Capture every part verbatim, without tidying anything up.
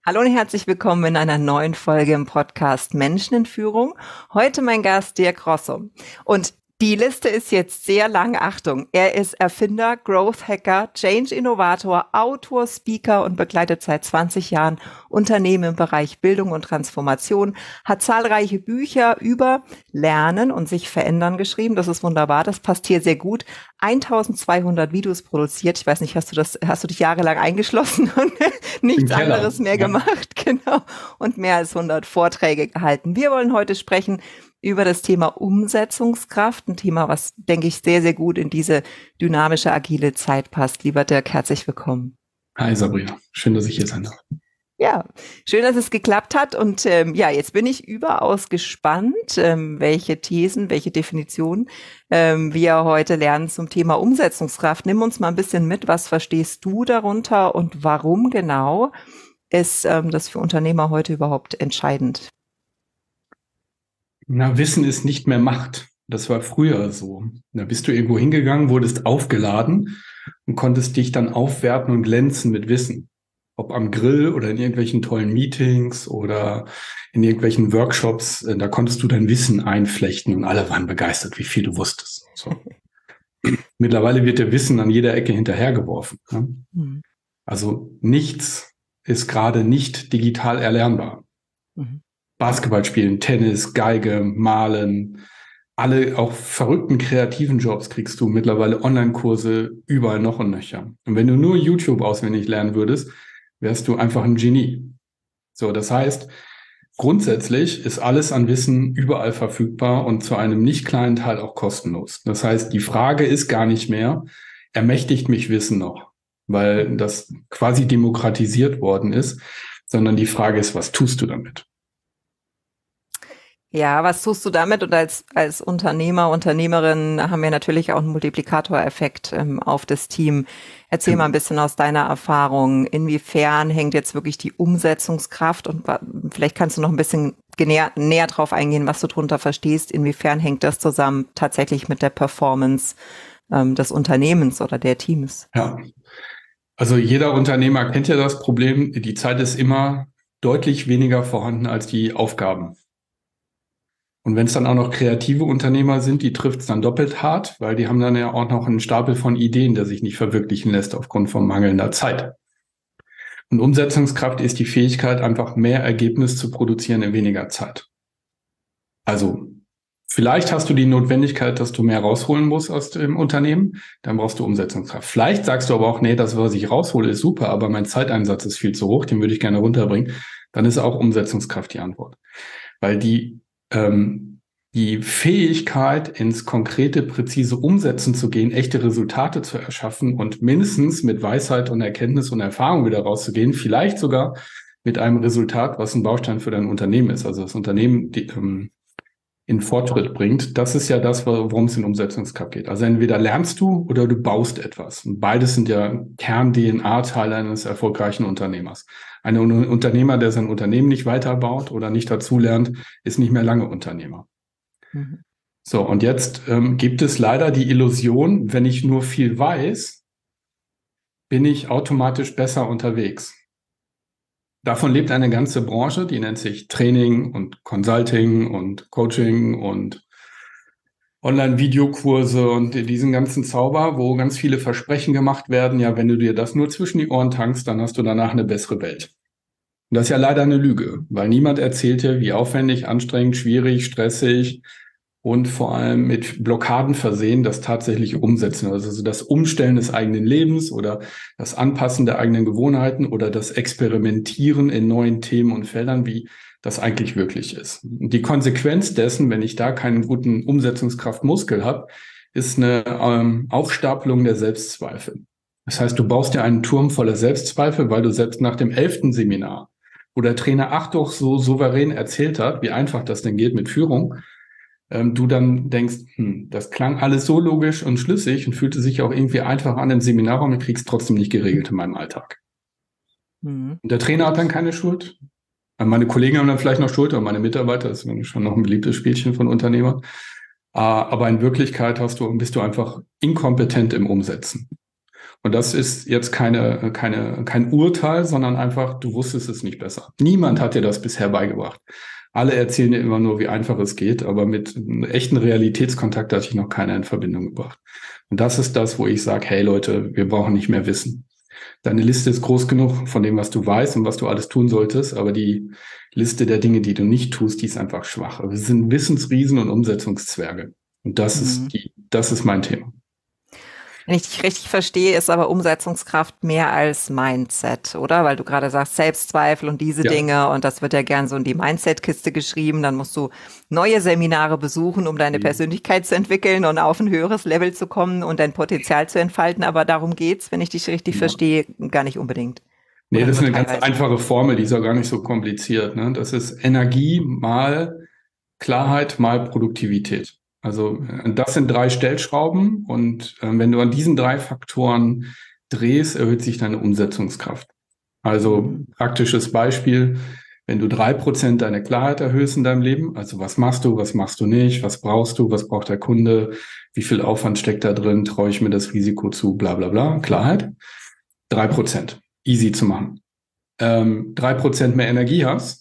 Hallo und herzlich willkommen in einer neuen Folge im Podcast Menschen in Führung. Heute mein Gast Dirk Rosso. Und die Liste ist jetzt sehr lang. Achtung, er ist Erfinder, Growth Hacker, Change Innovator, Autor, Speaker und begleitet seit zwanzig Jahren Unternehmen im Bereich Bildung und Transformation, hat zahlreiche Bücher über Lernen und sich verändern geschrieben. Das ist wunderbar, das passt hier sehr gut. eintausendzweihundert Videos produziert. Ich weiß nicht, hast du das, hast du dich jahrelang eingeschlossen und nichts anderes mehr ja. gemacht? Genau. Und mehr als hundert Vorträge gehalten. Wir wollen heute sprechen über das Thema Umsetzungskraft, ein Thema, was, denke ich, sehr, sehr gut in diese dynamische, agile Zeit passt. Lieber Dirk, herzlich willkommen. Hi Sabrina, schön, dass ich hier sein darf. Ja, schön, dass es geklappt hat. Und ähm, ja, jetzt bin ich überaus gespannt, ähm, welche Thesen, welche Definitionen ähm, wir heute lernen zum Thema Umsetzungskraft. Nimm uns mal ein bisschen mit, was verstehst du darunter und warum genau ist ähm, das für Unternehmer heute überhaupt entscheidend? Na, Wissen ist nicht mehr Macht. Das war früher so. Da bist du irgendwo hingegangen, wurdest aufgeladen und konntest dich dann aufwerten und glänzen mit Wissen. Ob am Grill oder in irgendwelchen tollen Meetings oder in irgendwelchen Workshops, äh, da konntest du dein Wissen einflechten und alle waren begeistert, wie viel du wusstest. So. Mittlerweile wird dir Wissen an jeder Ecke hinterhergeworfen. Ne? Mhm. Also nichts ist gerade nicht digital erlernbar. Mhm. Basketball spielen, Tennis, Geige, Malen, alle auch verrückten kreativen Jobs kriegst du mittlerweile Online-Kurse überall noch und nöcher. Und wenn du nur YouTube auswendig lernen würdest, wärst du einfach ein Genie. So, das heißt, grundsätzlich ist alles an Wissen überall verfügbar und zu einem nicht kleinen Teil auch kostenlos. Das heißt, die Frage ist gar nicht mehr, ermächtigt mich Wissen noch, weil das quasi demokratisiert worden ist, sondern die Frage ist, was tust du damit? Ja, was tust du damit? Und als, als Unternehmer, Unternehmerin haben wir natürlich auch einen Multiplikatoreffekt ähm, auf das Team. Erzähl mal ein bisschen aus deiner Erfahrung. Inwiefern hängt jetzt wirklich die Umsetzungskraft? Und vielleicht kannst du noch ein bisschen näher, näher drauf eingehen, was du drunter verstehst. Inwiefern hängt das zusammen tatsächlich mit der Performance ähm, des Unternehmens oder der Teams? Ja, also jeder Unternehmer kennt ja das Problem, die Zeit ist immer deutlich weniger vorhanden als die Aufgaben. Und wenn es dann auch noch kreative Unternehmer sind, die trifft es dann doppelt hart, weil die haben dann ja auch noch einen Stapel von Ideen, der sich nicht verwirklichen lässt aufgrund von mangelnder Zeit. Und Umsetzungskraft ist die Fähigkeit, einfach mehr Ergebnis zu produzieren in weniger Zeit. Also vielleicht hast du die Notwendigkeit, dass du mehr rausholen musst aus dem Unternehmen, dann brauchst du Umsetzungskraft. Vielleicht sagst du aber auch, nee, das, was ich raushole, ist super, aber mein Zeiteinsatz ist viel zu hoch, den würde ich gerne runterbringen. Dann ist auch Umsetzungskraft die Antwort. Weil die ähm, die Fähigkeit, ins konkrete, präzise Umsetzen zu gehen, echte Resultate zu erschaffen und mindestens mit Weisheit und Erkenntnis und Erfahrung wieder rauszugehen, vielleicht sogar mit einem Resultat, was ein Baustein für dein Unternehmen ist, also das Unternehmen die, ähm, in Fortschritt bringt. Das ist ja das, worum es in Umsetzungskraft geht. Also entweder lernst du oder du baust etwas. Und beides sind ja Kern-D N A-Teile eines erfolgreichen Unternehmers. Ein Unternehmer, der sein Unternehmen nicht weiterbaut oder nicht dazulernt, ist nicht mehr lange Unternehmer. Mhm. So, und jetzt ähm, gibt es leider die Illusion, wenn ich nur viel weiß, bin ich automatisch besser unterwegs. Davon lebt eine ganze Branche, die nennt sich Training und Consulting und Coaching und Online-Videokurse und diesen ganzen Zauber, wo ganz viele Versprechen gemacht werden. Ja, wenn du dir das nur zwischen die Ohren tankst, dann hast du danach eine bessere Welt. Und das ist ja leider eine Lüge, weil niemand erzählt dir, wie aufwendig, anstrengend, schwierig, stressig und vor allem mit Blockaden versehen das tatsächliche Umsetzen. Also das Umstellen des eigenen Lebens oder das Anpassen der eigenen Gewohnheiten oder das Experimentieren in neuen Themen und Feldern, wie das eigentlich wirklich ist. Und die Konsequenz dessen, wenn ich da keinen guten Umsetzungskraftmuskel habe, ist eine ähm, Aufstapelung der Selbstzweifel. Das heißt, du baust dir einen Turm voller Selbstzweifel, weil du selbst nach dem elften Seminar, wo der Trainer ach doch so souverän erzählt hat, wie einfach das denn geht mit Führung, ähm, du dann denkst, hm, das klang alles so logisch und schlüssig und fühlte sich auch irgendwie einfach an im Seminarraum, ich krieg's trotzdem nicht geregelt in meinem Alltag. Mhm. Und der Trainer hat dann keine Schuld. Meine Kollegen haben dann vielleicht noch Schuld, oder meine Mitarbeiter, das ist schon noch ein beliebtes Spielchen von Unternehmern. Aber in Wirklichkeit hast du, bist du einfach inkompetent im Umsetzen. Und das ist jetzt keine, keine, kein Urteil, sondern einfach, du wusstest es nicht besser. Niemand hat dir das bisher beigebracht. Alle erzählen dir immer nur, wie einfach es geht, aber mit einem echten Realitätskontakt hat sich noch keiner in Verbindung gebracht. Und das ist das, wo ich sage, hey Leute, wir brauchen nicht mehr Wissen. Deine Liste ist groß genug von dem, was du weißt und was du alles tun solltest, aber die Liste der Dinge, die du nicht tust, die ist einfach schwach. Wir sind Wissensriesen und Umsetzungszwerge. Und das Mhm. ist die, das ist mein Thema. Wenn ich dich richtig verstehe, ist aber Umsetzungskraft mehr als Mindset, oder? Weil du gerade sagst, Selbstzweifel und diese Ja. Dinge, und das wird ja gern so in die Mindset-Kiste geschrieben. Dann musst du neue Seminare besuchen, um deine Mhm. Persönlichkeit zu entwickeln und auf ein höheres Level zu kommen und dein Potenzial zu entfalten. Aber darum geht's, wenn ich dich richtig Ja. verstehe, gar nicht unbedingt. Nee, Oder das ist nur eine ganz teilweise. einfache Formel, die ist auch gar nicht so kompliziert. Ne? Das ist Energie mal Klarheit mal Produktivität. Also äh, das sind drei Stellschrauben und äh, wenn du an diesen drei Faktoren drehst, erhöht sich deine Umsetzungskraft. Also Mhm. praktisches Beispiel, wenn du drei Prozent deine Klarheit erhöhst in deinem Leben, also was machst du, was machst du nicht, was brauchst du, was braucht der Kunde, wie viel Aufwand steckt da drin, traue ich mir das Risiko zu, bla bla bla, Klarheit, drei Prozent, easy zu machen. Ähm, drei Prozent mehr Energie hast,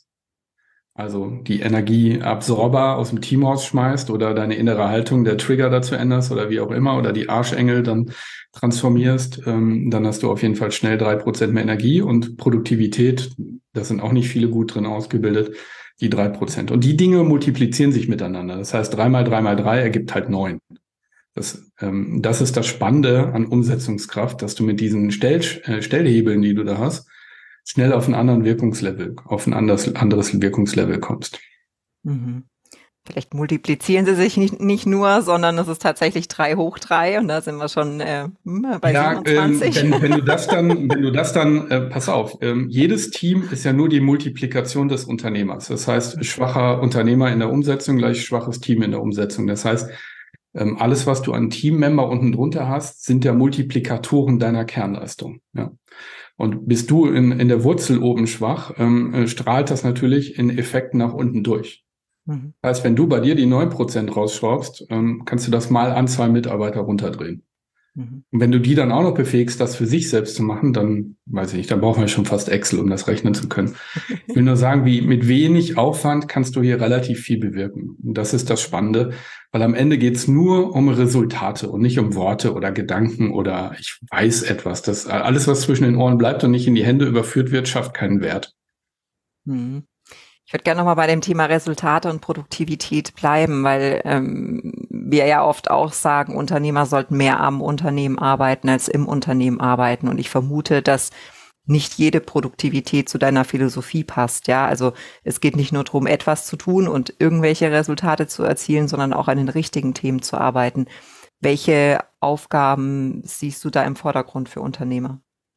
also die Energieabsorber aus dem Team rausschmeißt oder deine innere Haltung, der Trigger dazu änderst oder wie auch immer oder die Arschengel dann transformierst, ähm, dann hast du auf jeden Fall schnell drei Prozent mehr Energie und Produktivität, da sind auch nicht viele gut drin ausgebildet, die drei Prozent. Und die Dinge multiplizieren sich miteinander. Das heißt, drei mal drei mal drei ergibt halt neun. Das, ähm, das ist das Spannende an Umsetzungskraft, dass du mit diesen Stell, äh, Stellhebeln, die du da hast, schnell auf einen anderen Wirkungslevel, auf ein anderes, anderes Wirkungslevel kommst. Mhm. Vielleicht multiplizieren sie sich nicht, nicht nur, sondern es ist tatsächlich drei hoch drei und da sind wir schon äh, bei Ja, ähm, siebenundzwanzig. wenn, wenn du das dann, wenn du das dann, äh, pass auf, ähm, jedes Team ist ja nur die Multiplikation des Unternehmers. Das heißt, schwacher Unternehmer in der Umsetzung gleich schwaches Team in der Umsetzung. Das heißt, ähm, alles, was du an Teammember unten drunter hast, sind ja Multiplikatoren deiner Kernleistung. Ja. Und bist du in, in der Wurzel oben schwach, ähm, äh, strahlt das natürlich in Effekten nach unten durch. Mhm. Das heißt, wenn du bei dir die neun Prozent rausschraubst, ähm, kannst du das mal Anzahl Mitarbeiter runterdrehen. Mhm. Und wenn du die dann auch noch befähigst, das für sich selbst zu machen, dann weiß ich nicht, dann brauchen wir schon fast Excel, um das rechnen zu können. Ich will nur sagen, wie mit wenig Aufwand kannst du hier relativ viel bewirken. Und das ist das Spannende, weil am Ende geht's nur um Resultate und nicht um Worte oder Gedanken oder ich weiß etwas. Das alles, was zwischen den Ohren bleibt und nicht in die Hände überführt wird, schafft keinen Wert. Mhm. Ich würde gerne nochmal bei dem Thema Resultate und Produktivität bleiben, weil ähm, wir ja oft auch sagen, Unternehmer sollten mehr am Unternehmen arbeiten als im Unternehmen arbeiten. Und ich vermute, dass nicht jede Produktivität zu deiner Philosophie passt. Ja, also es geht nicht nur darum, etwas zu tun und irgendwelche Resultate zu erzielen, sondern auch an den richtigen Themen zu arbeiten. Welche Aufgaben siehst du da im Vordergrund für Unternehmer?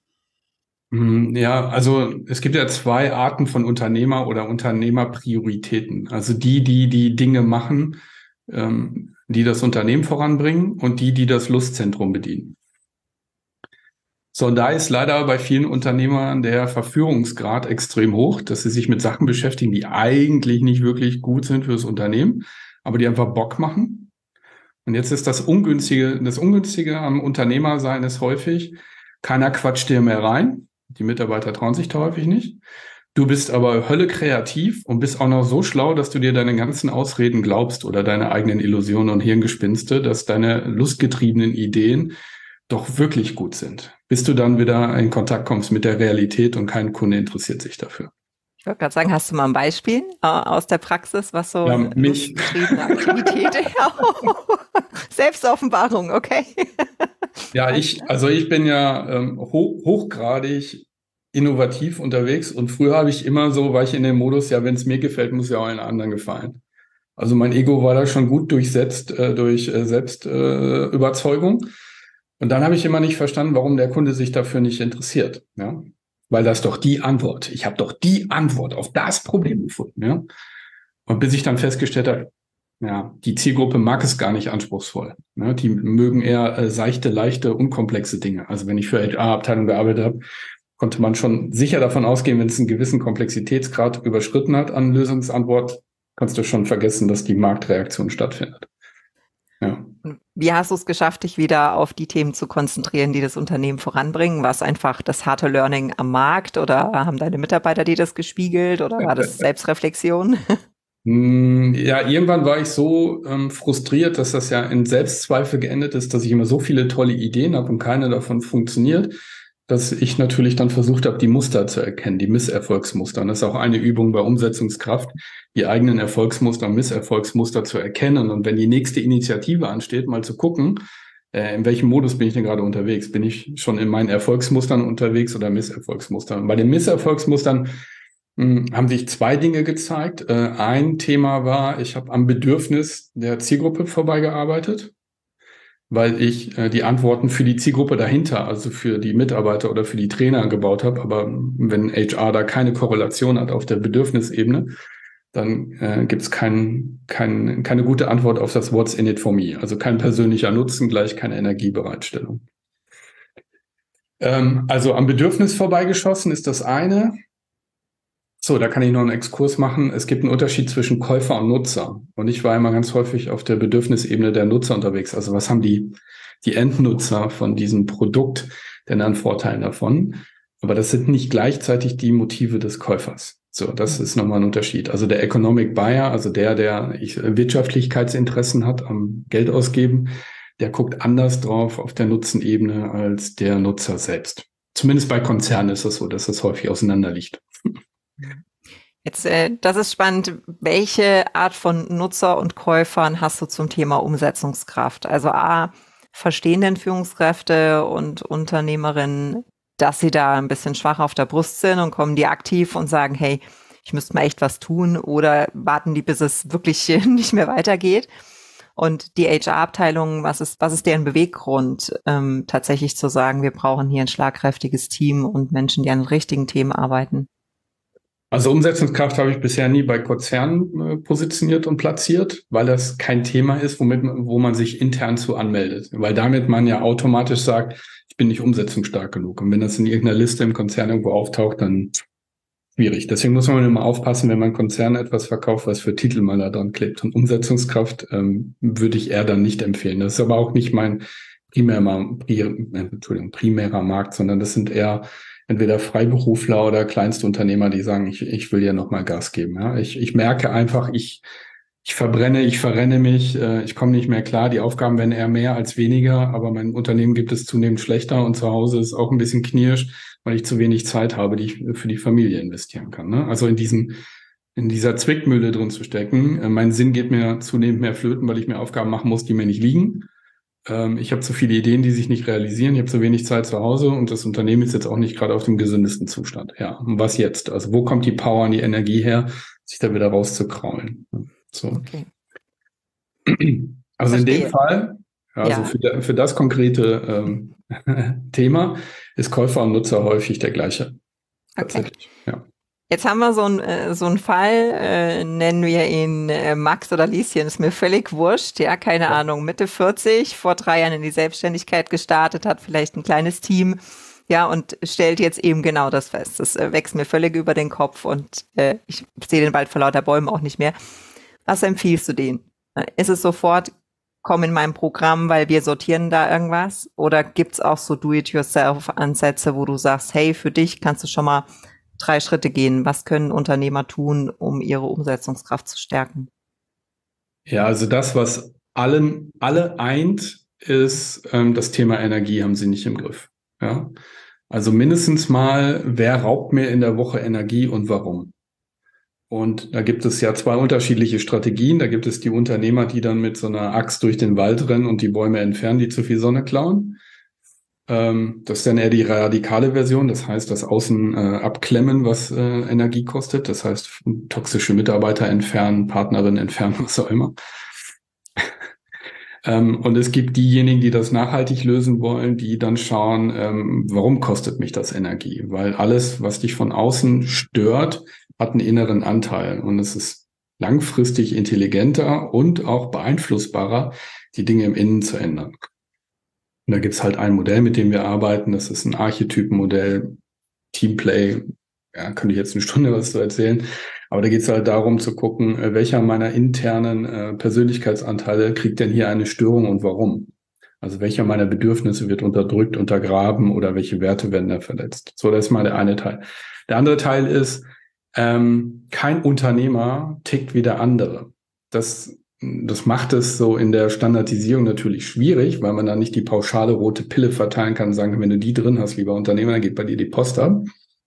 Ja, also es gibt ja zwei Arten von Unternehmer oder Unternehmerprioritäten. Also die, die die Dinge machen, ähm, die das Unternehmen voranbringen und die, die das Lustzentrum bedienen. So, und da ist leider bei vielen Unternehmern der Verführungsgrad extrem hoch, dass sie sich mit Sachen beschäftigen, die eigentlich nicht wirklich gut sind fürs Unternehmen, aber die einfach Bock machen. Und jetzt ist das Ungünstige, das Ungünstige am Unternehmersein ist häufig, keiner quatscht dir mehr rein. Die Mitarbeiter trauen sich da häufig nicht. Du bist aber Hölle kreativ und bist auch noch so schlau, dass du dir deine ganzen Ausreden glaubst oder deine eigenen Illusionen und Hirngespinste, dass deine lustgetriebenen Ideen doch wirklich gut sind, bis du dann wieder in Kontakt kommst mit der Realität und kein Kunde interessiert sich dafür. Ich wollte gerade sagen, hast du mal ein Beispiel äh, aus der Praxis, was so Ja, eine mich. lustgetriebene Aktivität ist? Selbstoffenbarung, okay. Ja, ich, also ich bin ja ähm, hoch, hochgradig innovativ unterwegs und früher habe ich immer so, war ich in dem Modus, ja, wenn es mir gefällt, muss ja auch allen anderen gefallen. Also mein Ego war da schon gut durchsetzt äh, durch äh, Selbstüberzeugung. Äh, Überzeugung. Und dann habe ich immer nicht verstanden, warum der Kunde sich dafür nicht interessiert. Ja? Weil das doch die Antwort. Ich habe doch die Antwort auf das Problem gefunden. Ja? Und bis ich dann festgestellt habe, ja, die Zielgruppe mag es gar nicht anspruchsvoll. Ne? Die mögen eher äh, seichte, leichte, unkomplexe Dinge. Also wenn ich für H R-Abteilung gearbeitet habe, konnte man schon sicher davon ausgehen, wenn es einen gewissen Komplexitätsgrad überschritten hat an Lösungsantwort, kannst du schon vergessen, dass die Marktreaktion stattfindet. Ja. Wie hast du es geschafft, dich wieder auf die Themen zu konzentrieren, die das Unternehmen voranbringen? War es einfach das harte Learning am Markt oder haben deine Mitarbeiter dir das gespiegelt oder war das Selbstreflexion? Ja, irgendwann war ich so ähm, frustriert, dass das ja in Selbstzweifel geendet ist, dass ich immer so viele tolle Ideen habe und keine davon funktioniert, dass ich natürlich dann versucht habe, die Muster zu erkennen, die Misserfolgsmuster. Und das ist auch eine Übung bei Umsetzungskraft, die eigenen Erfolgsmuster und Misserfolgsmuster zu erkennen. Und wenn die nächste Initiative ansteht, mal zu gucken, äh, in welchem Modus bin ich denn gerade unterwegs? Bin ich schon in meinen Erfolgsmustern unterwegs oder Misserfolgsmustern? Und bei den Misserfolgsmustern haben sich zwei Dinge gezeigt. Ein Thema war, ich habe am Bedürfnis der Zielgruppe vorbeigearbeitet, weil ich die Antworten für die Zielgruppe dahinter, also für die Mitarbeiter oder für die Trainer gebaut habe. Aber wenn H R da keine Korrelation hat auf der Bedürfnisebene, dann äh, gibt es kein, kein, keine gute Antwort auf das What's in it for me. Also kein persönlicher Nutzen, gleich keine Energiebereitstellung. Ähm, also am Bedürfnis vorbeigeschossen ist das eine. So, da kann ich noch einen Exkurs machen. Es gibt einen Unterschied zwischen Käufer und Nutzer. Und ich war immer ganz häufig auf der Bedürfnisebene der Nutzer unterwegs. Also was haben die, die Endnutzer von diesem Produkt denn an Vorteilen davon? Aber das sind nicht gleichzeitig die Motive des Käufers. So, das ist nochmal ein Unterschied. Also der Economic Buyer, also der, der Wirtschaftlichkeitsinteressen hat am Geld ausgeben, der guckt anders drauf auf der Nutzenebene als der Nutzer selbst. Zumindest bei Konzernen ist es so, dass das häufig auseinander liegt. Jetzt, äh, das ist spannend. Welche Art von Nutzer und Käufern hast du zum Thema Umsetzungskraft? Also A, verstehen denn Führungskräfte und Unternehmerinnen, dass sie da ein bisschen schwach auf der Brust sind und kommen die aktiv und sagen, hey, ich müsste mal echt was tun, oder warten die, bis es wirklich nicht mehr weitergeht? Und die H R-Abteilung, was ist, was ist deren Beweggrund, ähm, tatsächlich zu sagen, wir brauchen hier ein schlagkräftiges Team und Menschen, die an den richtigen Themen arbeiten? Also Umsetzungskraft habe ich bisher nie bei Konzernen äh, positioniert und platziert, weil das kein Thema ist, womit man, wo man sich intern zu anmeldet. Weil damit man ja automatisch sagt, ich bin nicht umsetzungsstark genug. Und wenn das in irgendeiner Liste im Konzern irgendwo auftaucht, dann schwierig. Deswegen muss man immer aufpassen, wenn man Konzernen etwas verkauft, was für Titel man da dran klebt. Und Umsetzungskraft ähm, würde ich eher dann nicht empfehlen. Das ist aber auch nicht mein primärer, Entschuldigung, primärer Markt, sondern das sind eher entweder Freiberufler oder kleinste Unternehmer, die sagen, ich, ich will ja nochmal Gas geben. Ja? Ich, ich merke einfach, ich, ich verbrenne, ich verrenne mich, äh, ich komme nicht mehr klar. Die Aufgaben werden eher mehr als weniger, aber mein Unternehmen gibt es zunehmend schlechter und zu Hause ist auch ein bisschen knirsch, weil ich zu wenig Zeit habe, die ich für die Familie investieren kann. Ne? Also in diesen, in dieser Zwickmühle drin zu stecken. Äh, mein Sinn geht mir zunehmend mehr flöten, weil ich mir Aufgaben machen muss, die mir nicht liegen. Ich habe zu viele Ideen, die sich nicht realisieren. Ich habe zu wenig Zeit zu Hause und das Unternehmen ist jetzt auch nicht gerade auf dem gesündesten Zustand. Ja, und was jetzt? Also wo kommt die Power und die Energie her, sich da wieder rauszukraulen? So. Okay. Also Verstehe. In dem Fall, also ja. für, für das konkrete ähm, Thema ist Käufer und Nutzer häufig der gleiche. Okay. Ja. Jetzt haben wir so einen so einen Fall, äh, nennen wir ihn äh, Max oder Lieschen, ist mir völlig wurscht, ja, keine ja. Ahnung, Mitte vierzig, vor drei Jahren in die Selbstständigkeit gestartet, hat vielleicht ein kleines Team, ja, und stellt jetzt eben genau das fest. Das äh, wächst mir völlig über den Kopf und äh, ich sehe den Wald vor lauter Bäumen auch nicht mehr. Was empfiehlst du denen? Ist es sofort, komm in mein Programm, weil wir sortieren da irgendwas? Oder gibt's auch so Do-it-yourself-Ansätze, wo du sagst, hey, für dich kannst du schon mal drei Schritte gehen. Was können Unternehmer tun, um ihre Umsetzungskraft zu stärken? Ja, also das, was allen, alle eint, ist ähm, das Thema Energie haben sie nicht im Griff. Ja, also mindestens mal, wer raubt mir in der Woche Energie und warum? Und da gibt es ja zwei unterschiedliche Strategien. Da gibt es die Unternehmer, die dann mit so einer Axt durch den Wald rennen und die Bäume entfernen, die zu viel Sonne klauen. Das ist dann eher die radikale Version, das heißt, das Außen äh, abklemmen, was äh, Energie kostet. Das heißt, toxische Mitarbeiter entfernen, Partnerin entfernen, was auch immer. ähm, und es gibt diejenigen, die das nachhaltig lösen wollen, die dann schauen, ähm, warum kostet mich das Energie? Weil alles, was dich von außen stört, hat einen inneren Anteil. Und es ist langfristig intelligenter und auch beeinflussbarer, die Dinge im Innen zu ändern. Und da gibt's halt ein Modell, mit dem wir arbeiten. Das ist ein Archetypenmodell, Teamplay. Ja, könnte ich jetzt eine Stunde was zu erzählen. Aber da geht es halt darum zu gucken, äh, welcher meiner internen äh, Persönlichkeitsanteile kriegt denn hier eine Störung und warum? Also welcher meiner Bedürfnisse wird unterdrückt, untergraben oder welche Werte werden da verletzt? So, das ist mal der eine Teil. Der andere Teil ist, ähm, kein Unternehmer tickt wie der andere. Das, das macht es so in der Standardisierung natürlich schwierig, weil man da nicht die pauschale rote Pille verteilen kann und sagen, wenn du die drin hast, lieber Unternehmer, dann geht bei dir die Post ab.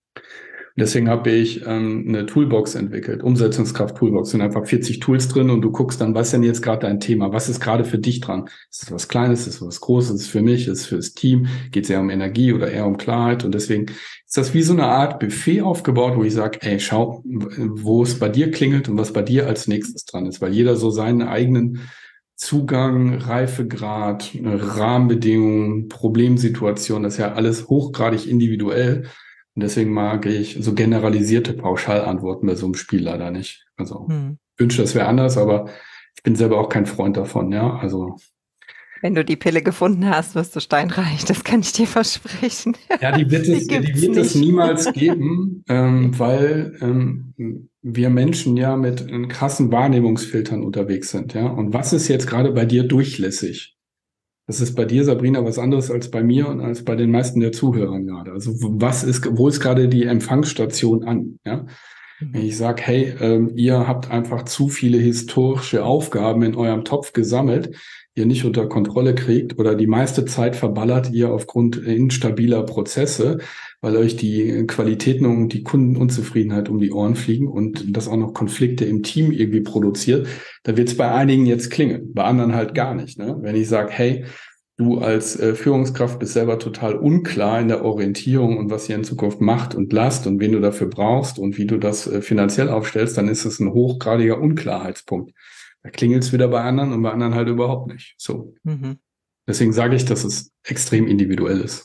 Deswegen habe ich ähm, eine Toolbox entwickelt, Umsetzungskraft-Toolbox. Sind einfach vierzig Tools drin und du guckst dann, was ist denn jetzt gerade dein Thema? Was ist gerade für dich dran? Ist es was Kleines? Ist es was Großes? Ist es für mich? Ist es fürs Team? Geht es eher um Energie oder eher um Klarheit? Und deswegen ist das wie so eine Art Buffet aufgebaut, wo ich sage, ey, schau, wo es bei dir klingelt und was bei dir als nächstes dran ist, weil jeder so seinen eigenen Zugang, Reifegrad, Rahmenbedingungen, Problemsituation, das ist ja alles hochgradig individuell. Und deswegen mag ich so generalisierte Pauschalantworten bei so einem Spiel leider nicht. Also hm. ich wünsche, das wäre anders, aber ich bin selber auch kein Freund davon, ja. Also wenn du die Pille gefunden hast, wirst du steinreich, das kann ich dir versprechen. Ja, die wird es, die die wird es niemals geben, ähm, weil ähm, wir Menschen ja mit krassen Wahrnehmungsfiltern unterwegs sind, ja. Und was ist jetzt gerade bei dir durchlässig? Das ist bei dir, Sabrina, was anderes als bei mir und als bei den meisten der Zuhörer gerade. Also was ist, wo ist gerade die Empfangsstation an? Ja? Wenn ich sage, hey, ähm, ihr habt einfach zu viele historische Aufgaben in eurem Topf gesammelt, ihr nicht unter Kontrolle kriegt oder die meiste Zeit verballert ihr aufgrund instabiler Prozesse, weil euch die Qualitäten und die Kundenunzufriedenheit um die Ohren fliegen und das auch noch Konflikte im Team irgendwie produziert, da wird es bei einigen jetzt klingeln, bei anderen halt gar nicht. Ne? Wenn ich sage, hey, du als äh, Führungskraft bist selber total unklar in der Orientierung und was ihr in Zukunft macht und lasst und wen du dafür brauchst und wie du das äh, finanziell aufstellst, dann ist es ein hochgradiger Unklarheitspunkt. Da klingelt es wieder bei anderen und bei anderen halt überhaupt nicht. So. Mhm. Deswegen sage ich, dass es extrem individuell ist.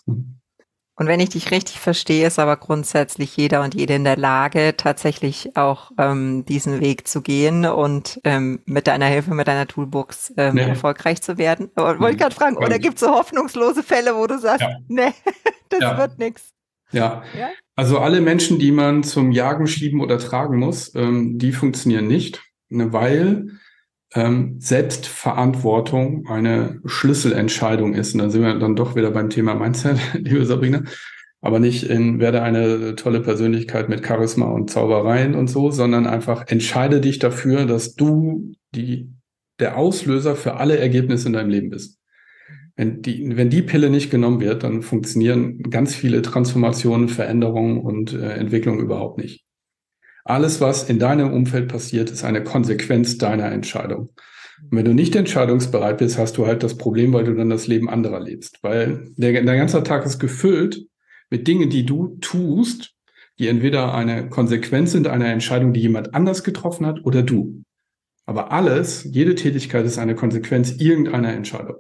Und wenn ich dich richtig verstehe, ist aber grundsätzlich jeder und jede in der Lage, tatsächlich auch ähm, diesen Weg zu gehen und ähm, mit deiner Hilfe, mit deiner Toolbox ähm, nee. erfolgreich zu werden. Wollte nee. ich gerade fragen, oder gibt es so hoffnungslose Fälle, wo du sagst, ja. nee, das ja. wird nichts? Ja. ja, also alle Menschen, die man zum Jagen, Schieben oder tragen muss, ähm, die funktionieren nicht, weil ähm, Selbstverantwortung eine Schlüsselentscheidung ist. Und da sind wir dann doch wieder beim Thema Mindset, liebe Sabrina. Aber nicht in werde eine tolle Persönlichkeit mit Charisma und Zaubereien und so, sondern einfach entscheide dich dafür, dass du die, der Auslöser für alle Ergebnisse in deinem Leben bist. Wenn die, wenn die Pille nicht genommen wird, dann funktionieren ganz viele Transformationen, Veränderungen und äh, Entwicklungen überhaupt nicht. Alles, was in deinem Umfeld passiert, ist eine Konsequenz deiner Entscheidung. Und wenn du nicht entscheidungsbereit bist, hast du halt das Problem, weil du dann das Leben anderer lebst. Weil der, der ganze Tag ist gefüllt mit Dingen, die du tust, die entweder eine Konsequenz sind einer Entscheidung, die jemand anders getroffen hat, oder du. Aber alles, jede Tätigkeit ist eine Konsequenz irgendeiner Entscheidung.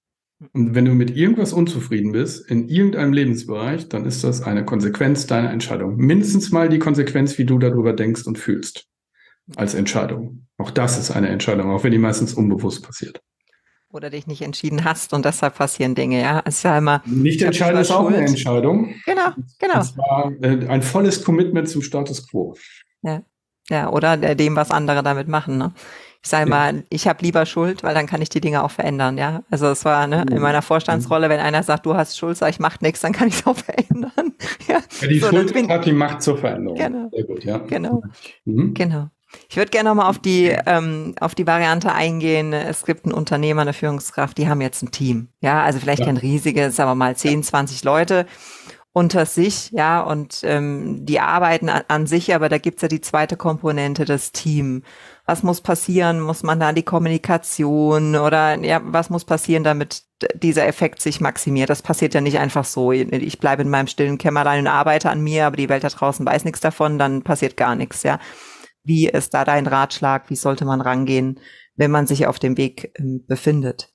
Und wenn du mit irgendwas unzufrieden bist, in irgendeinem Lebensbereich, dann ist das eine Konsequenz deiner Entscheidung. Mindestens mal die Konsequenz, wie du darüber denkst und fühlst, als Entscheidung. Auch das ist eine Entscheidung, auch wenn die meistens unbewusst passiert. Oder dich nicht entschieden hast und deshalb passieren Dinge, ja. Es ist ja immer, nicht entscheiden ist auch eine Entscheidung. Genau, genau. Das war äh, ein volles Commitment zum Status quo. Ja, ja, oder dem, was andere damit machen, ne? Ich sage mal, ja. ich habe lieber Schuld, weil dann kann ich die Dinge auch verändern, ja. Also es war ne, in meiner Vorstandsrolle, wenn einer sagt, du hast Schuld, sag ich, mach nichts, dann kann ich es auch verändern. Ja, ja die so, Schuld bin, hat die Macht zur Veränderung. Genau, sehr gut, ja. Genau, mhm. genau. Ich würde gerne nochmal auf die ähm, auf die Variante eingehen. Es gibt einen Unternehmer, eine Führungskraft, die haben jetzt ein Team, ja. Also vielleicht ja. kein riesiges, aber mal zehn, zwanzig Leute unter sich, ja, und ähm, die arbeiten an, an sich, aber da gibt's ja die zweite Komponente, das Team. Was muss passieren? Muss man da die Kommunikation oder ja, was muss passieren, damit dieser Effekt sich maximiert? Das passiert ja nicht einfach so. Ich bleibe in meinem stillen Kämmerlein und arbeite an mir, aber die Welt da draußen weiß nichts davon, dann passiert gar nichts, ja. Wie ist da dein Ratschlag? Wie sollte man rangehen, wenn man sich auf dem Weg ähm, befindet?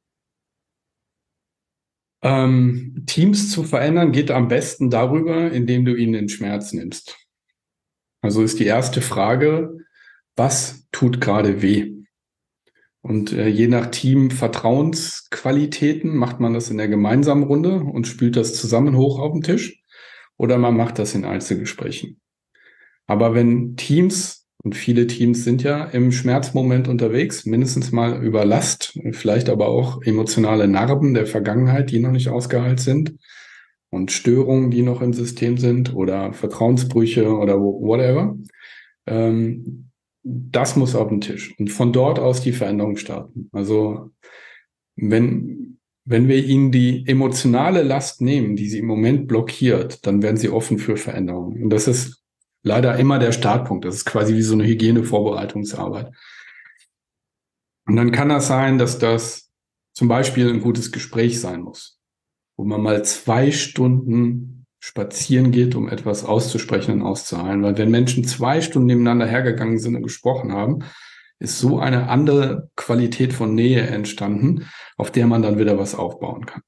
Ähm, Teams zu verändern geht am besten darüber, indem du ihnen den Schmerz nimmst. Also ist die erste Frage, was tut gerade weh? Und äh, je nach Team-Vertrauensqualitäten macht man das in der gemeinsamen Runde und spült das zusammen hoch auf den Tisch oder man macht das in Einzelgesprächen. Aber wenn Teams Und viele Teams sind ja im Schmerzmoment unterwegs, mindestens mal über Last, vielleicht aber auch emotionale Narben der Vergangenheit, die noch nicht ausgeheilt sind und Störungen, die noch im System sind oder Vertrauensbrüche oder whatever. Ähm, das muss auf den Tisch und von dort aus die Veränderung starten. Also wenn, wenn wir ihnen die emotionale Last nehmen, die sie im Moment blockiert, dann werden sie offen für Veränderungen. Und das ist leider immer der Startpunkt. Das ist quasi wie so eine Hygienevorbereitungsarbeit. Und dann kann das sein, dass das zum Beispiel ein gutes Gespräch sein muss, wo man mal zwei Stunden spazieren geht, um etwas auszusprechen und auszuheilen. Weil wenn Menschen zwei Stunden nebeneinander hergegangen sind und gesprochen haben, ist so eine andere Qualität von Nähe entstanden, auf der man dann wieder was aufbauen kann.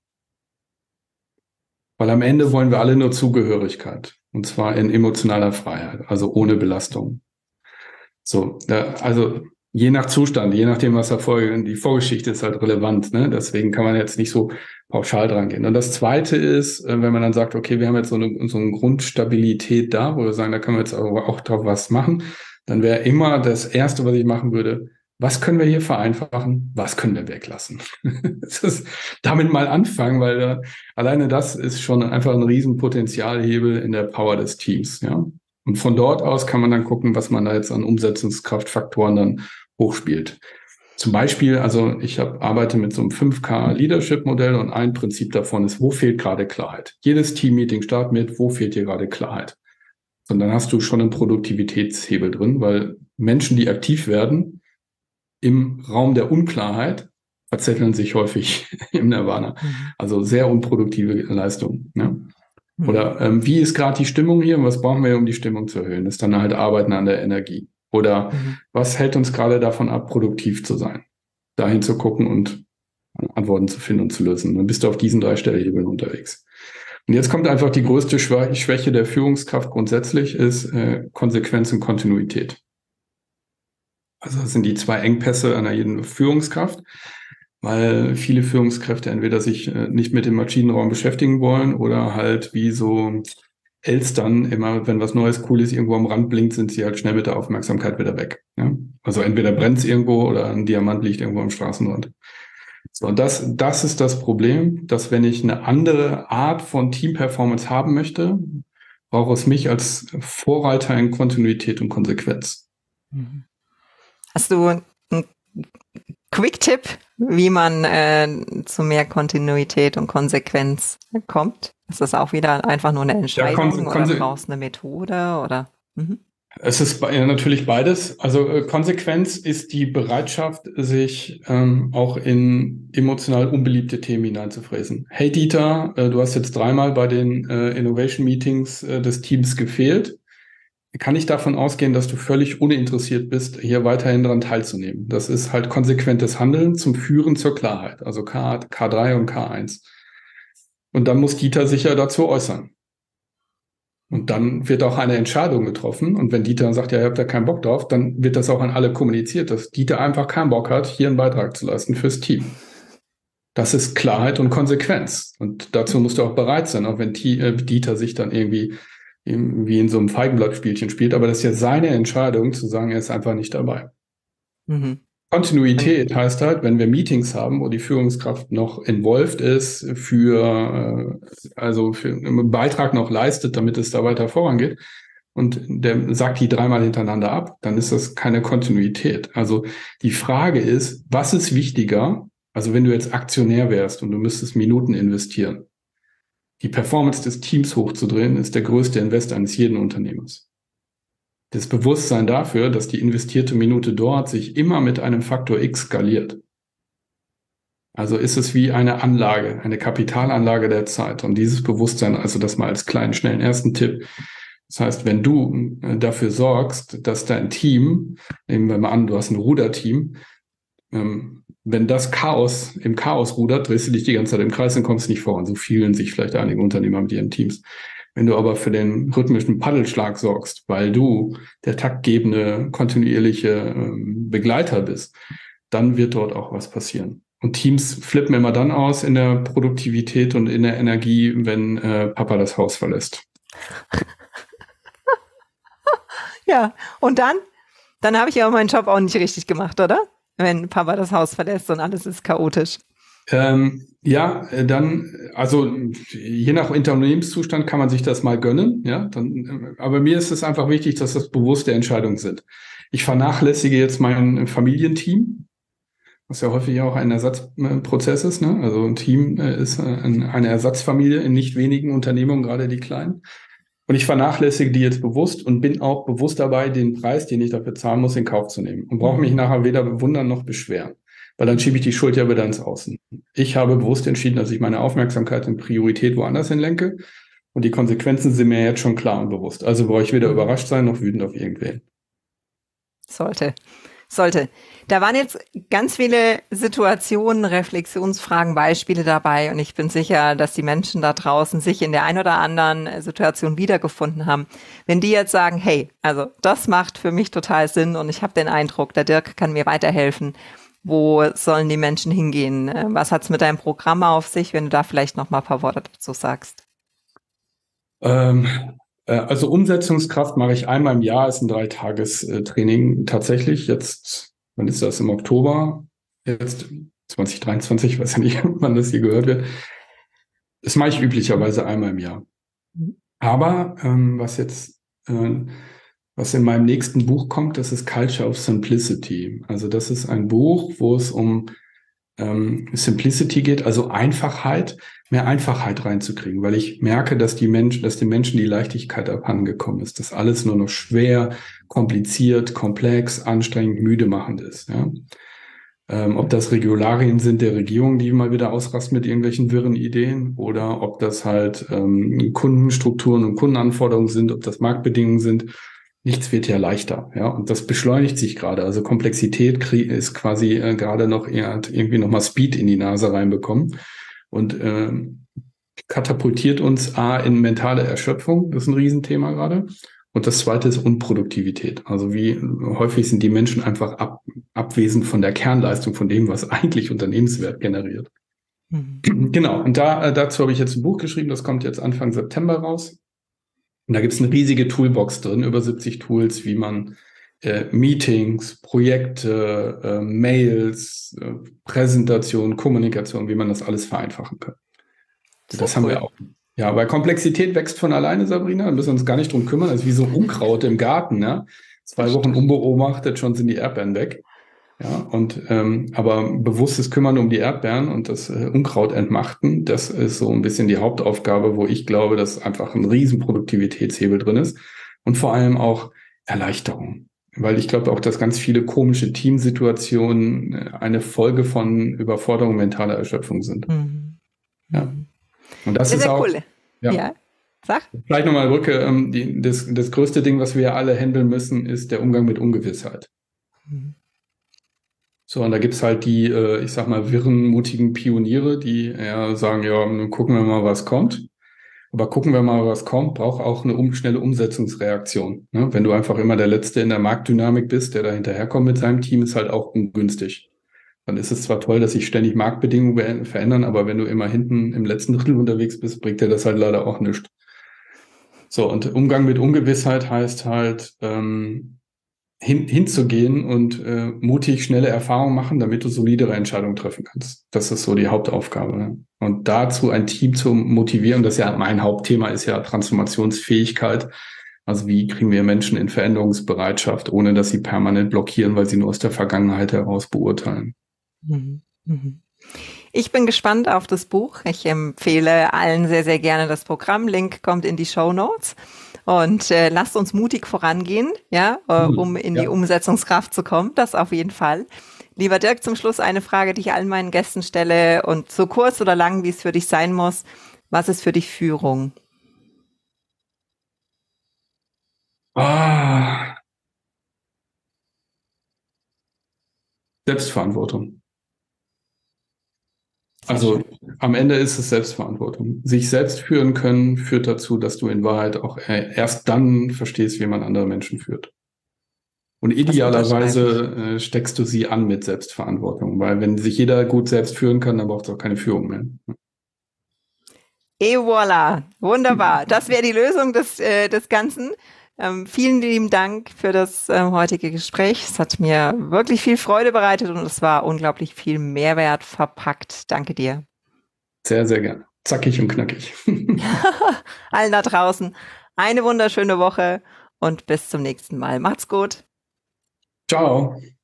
Weil am Ende wollen wir alle nur Zugehörigkeit. Und zwar in emotionaler Freiheit, also ohne Belastung. So, da, also je nach Zustand, je nachdem, was da vorgeht, die Vorgeschichte ist halt relevant, ne? Deswegen kann man jetzt nicht so pauschal dran gehen. Und das Zweite ist, wenn man dann sagt, okay, wir haben jetzt so eine, so eine Grundstabilität da, wo wir sagen, da können wir jetzt aber auch drauf was machen, dann wäre immer das Erste, was ich machen würde, was können wir hier vereinfachen, was können wir weglassen? Das ist, damit mal anfangen, weil da, alleine das ist schon einfach ein riesen Potenzialhebel in der Power des Teams, ja. Und von dort aus kann man dann gucken, was man da jetzt an Umsetzungskraftfaktoren dann hochspielt. Zum Beispiel, also ich hab, arbeite mit so einem fünf K Leadership-Modell und ein Prinzip davon ist, wo fehlt gerade Klarheit? Jedes Team-Meeting startet mit, wo fehlt dir gerade Klarheit? Und dann hast du schon einen Produktivitätshebel drin, weil Menschen, die aktiv werden, im Raum der Unklarheit verzetteln sich häufig im Nirvana. Also sehr unproduktive Leistungen. Ne? Oder ähm, wie ist gerade die Stimmung hier und was brauchen wir, um die Stimmung zu erhöhen? Das ist dann halt Arbeiten an der Energie. Oder mhm. was hält uns gerade davon ab, produktiv zu sein? Dahin zu gucken und Antworten zu finden und zu lösen. Dann bist du auf diesen drei Stellhebeln unterwegs. Und jetzt kommt einfach die größte Schwäche der Führungskraft grundsätzlich, ist äh, Konsequenz und Kontinuität. Also das sind die zwei Engpässe einer jeden Führungskraft, weil viele Führungskräfte entweder sich äh, nicht mit dem Maschinenraum beschäftigen wollen oder halt wie so Elstern immer, wenn was Neues, Cooles irgendwo am Rand blinkt, sind sie halt schnell mit der Aufmerksamkeit wieder weg. Ja? Also entweder brennt es irgendwo oder ein Diamant liegt irgendwo am Straßenrand. So, und das, das ist das Problem, dass wenn ich eine andere Art von Team-Performance haben möchte, brauche es mich als Vorreiter in Kontinuität und Konsequenz. Hast du einen Quick-Tipp, wie man äh, zu mehr Kontinuität und Konsequenz kommt? Ist das auch wieder einfach nur eine Entscheidung ja, oder brauchst du eine Methode? Oder? Mhm. Es ist ja, natürlich beides. Also äh, Konsequenz ist die Bereitschaft, sich ähm, auch in emotional unbeliebte Themen hineinzufräsen. Hey Dieter, äh, du hast jetzt dreimal bei den äh, Innovation Meetings äh, des Teams gefehlt. Kann ich davon ausgehen, dass du völlig uninteressiert bist, hier weiterhin daran teilzunehmen? Das ist halt konsequentes Handeln zum Führen zur Klarheit, also K, K3 und K eins. Und dann muss Dieter sich ja dazu äußern. Und dann wird auch eine Entscheidung getroffen. Und wenn Dieter sagt, ja, ihr habt da keinen Bock drauf, dann wird das auch an alle kommuniziert, dass Dieter einfach keinen Bock hat, hier einen Beitrag zu leisten fürs Team. Das ist Klarheit und Konsequenz. Und dazu musst du auch bereit sein, auch wenn Dieter sich dann irgendwie wie in so einem Feigenblattspielchen spielt. Aber das ist ja seine Entscheidung, zu sagen, er ist einfach nicht dabei. Mhm. Kontinuität heißt halt, wenn wir Meetings haben, wo die Führungskraft noch involved ist, für, also für einen Beitrag noch leistet, damit es da weiter vorangeht, und der sagt die dreimal hintereinander ab, dann ist das keine Kontinuität. Also die Frage ist, was ist wichtiger? Also wenn du jetzt Aktionär wärst und du müsstest Minuten investieren, die Performance des Teams hochzudrehen, ist der größte Invest eines jeden Unternehmers. Das Bewusstsein dafür, dass die investierte Minute dort sich immer mit einem Faktor X skaliert. Also ist es wie eine Anlage, eine Kapitalanlage der Zeit. Und dieses Bewusstsein, also das mal als kleinen, schnellen ersten Tipp. Das heißt, wenn du dafür sorgst, dass dein Team, nehmen wir mal an, du hast ein Ruderteam, ähm, wenn das Chaos im Chaos rudert, drehst du dich die ganze Zeit im Kreis und kommst nicht voran. So fühlen sich vielleicht einige Unternehmer mit ihren Teams. Wenn du aber für den rhythmischen Paddelschlag sorgst, weil du der taktgebende, kontinuierliche ähm, Begleiter bist, dann wird dort auch was passieren. Und Teams flippen immer dann aus in der Produktivität und in der Energie, wenn äh, Papa das Haus verlässt. Ja, und dann? Dann habe ich ja meinen Job auch nicht richtig gemacht, oder? Wenn Papa das Haus verlässt und alles ist chaotisch. Ähm, ja, äh, dann, also je nach Unternehmenszustand kann man sich das mal gönnen, ja. Dann, äh, aber mir ist es einfach wichtig, dass das bewusste Entscheidungen sind. Ich vernachlässige jetzt mein Familienteam, was ja häufig auch ein Ersatzprozess ist, ne? Also ein Team äh, ist äh, eine Ersatzfamilie in nicht wenigen Unternehmungen, gerade die kleinen. Und ich vernachlässige die jetzt bewusst und bin auch bewusst dabei, den Preis, den ich dafür zahlen muss, in Kauf zu nehmen. Und brauche mich nachher weder bewundern noch beschweren. Weil dann schiebe ich die Schuld ja wieder ins Außen. Ich habe bewusst entschieden, dass ich meine Aufmerksamkeit und Priorität woanders hin lenke. Und die Konsequenzen sind mir jetzt schon klar und bewusst. Also brauche ich weder überrascht sein noch wütend auf irgendwen. Sollte. Sollte. Da waren jetzt ganz viele Situationen, Reflexionsfragen, Beispiele dabei. Und ich bin sicher, dass die Menschen da draußen sich in der ein oder anderen Situation wiedergefunden haben. Wenn die jetzt sagen, hey, also das macht für mich total Sinn und ich habe den Eindruck, der Dirk kann mir weiterhelfen. Wo sollen die Menschen hingehen? Was hat es mit deinem Programm auf sich, wenn du da vielleicht noch mal ein paar Worte dazu sagst? Ähm, äh, also Umsetzungskraft mache ich einmal im Jahr, ist ein Dreitagestraining tatsächlich. Jetzt, wann ist das? Im Oktober? Jetzt zwanzig dreiundzwanzig, ich weiß ja nicht, wann das hier gehört wird. Das mache ich üblicherweise einmal im Jahr. Aber ähm, was jetzt äh, was in meinem nächsten Buch kommt, das ist Culture of Simplicity. Also das ist ein Buch, wo es um ähm, Simplicity geht, also Einfachheit, mehr Einfachheit reinzukriegen, weil ich merke, dass die Menschen, dass den Menschen die Leichtigkeit abhandengekommen ist, dass alles nur noch schwer, kompliziert, komplex, anstrengend, müde machend ist. Ja? Ähm, ob das Regularien sind der Regierung, die mal wieder ausrasten mit irgendwelchen wirren Ideen, oder ob das halt ähm, Kundenstrukturen und Kundenanforderungen sind, ob das Marktbedingungen sind. Nichts wird ja leichter, ja, und das beschleunigt sich gerade. Also Komplexität ist quasi äh, gerade noch eher irgendwie nochmal Speed in die Nase reinbekommen und äh, katapultiert uns A in mentale Erschöpfung, das ist ein Riesenthema gerade. Und das zweite ist Unproduktivität. Also wie häufig sind die Menschen einfach ab, abwesend von der Kernleistung, von dem, was eigentlich Unternehmenswert generiert. Mhm. Genau, und da, äh, dazu habe ich jetzt ein Buch geschrieben, das kommt jetzt Anfang September raus. Und da gibt es eine riesige Toolbox drin, über siebzig Tools, wie man äh, Meetings, Projekte, äh, Mails, äh, Präsentation, Kommunikation, wie man das alles vereinfachen kann. Das, das haben cool. wir auch. Ja, weil Komplexität wächst von alleine, Sabrina. Da müssen wir uns gar nicht drum kümmern. Das ist wie so Unkraut im Garten. Ja? Zwei Wochen unbeobachtet, schon sind die Erdbeeren weg. Ja, und ähm, aber bewusstes Kümmern um die Erdbeeren und das äh, Unkraut entmachten, das ist so ein bisschen die Hauptaufgabe, wo ich glaube, dass einfach ein riesen Produktivitätshebel drin ist und vor allem auch Erleichterung. Weil ich glaube auch, dass ganz viele komische Teamsituationen eine Folge von Überforderung, mentaler Erschöpfung sind. Mhm. Ja. Und das sehr, ist sehr auch, cool. Ja. ja. Sag. Vielleicht nochmal Brücke, ähm, die, das, das größte Ding, was wir alle handeln müssen, ist der Umgang mit Ungewissheit. Mhm. So, und da gibt's halt die, äh, ich sag mal, wirren, mutigen Pioniere, die eher sagen, ja, nun gucken wir mal, was kommt. Aber gucken wir mal, was kommt, braucht auch eine um, schnelle Umsetzungsreaktion. Ne? Wenn du einfach immer der Letzte in der Marktdynamik bist, der da hinterherkommt mit seinem Team, ist halt auch ungünstig. Dann ist es zwar toll, dass sich ständig Marktbedingungen verändern, aber wenn du immer hinten im letzten Drittel unterwegs bist, bringt dir das halt leider auch nichts. So, und Umgang mit Ungewissheit heißt halt, ähm, Hin, hinzugehen und äh, mutig schnelle Erfahrungen machen, damit du solidere Entscheidungen treffen kannst. Das ist so die Hauptaufgabe. Ne? Und dazu ein Team zu motivieren, das ja mein Hauptthema ist ja Transformationsfähigkeit. Also wie kriegen wir Menschen in Veränderungsbereitschaft, ohne dass sie permanent blockieren, weil sie nur aus der Vergangenheit heraus beurteilen. Mhm. Mhm. Ich bin gespannt auf das Buch. Ich empfehle allen sehr, sehr gerne das Programm. Link kommt in die Shownotes. Und äh, lasst uns mutig vorangehen, ja, äh, um in ja. die Umsetzungskraft zu kommen. Das auf jeden Fall. Lieber Dirk, zum Schluss eine Frage, die ich allen meinen Gästen stelle und so kurz oder lang, wie es für dich sein muss. Was ist für dich Führung? Ah. Selbstverantwortung. Also am Ende ist es Selbstverantwortung. Sich selbst führen können führt dazu, dass du in Wahrheit auch erst dann verstehst, wie man andere Menschen führt. Und idealerweise äh, steckst du sie an mit Selbstverantwortung, weil wenn sich jeder gut selbst führen kann, dann braucht es auch keine Führung mehr. Et voilà, wunderbar. Das wäre die Lösung des, äh, des Ganzen. Ähm, vielen lieben Dank für das ähm, heutige Gespräch. Es hat mir wirklich viel Freude bereitet und es war unglaublich viel Mehrwert verpackt. Danke dir. Sehr, sehr gerne. Zackig und knackig. Allen da draußen eine wunderschöne Woche und bis zum nächsten Mal. Macht's gut. Ciao.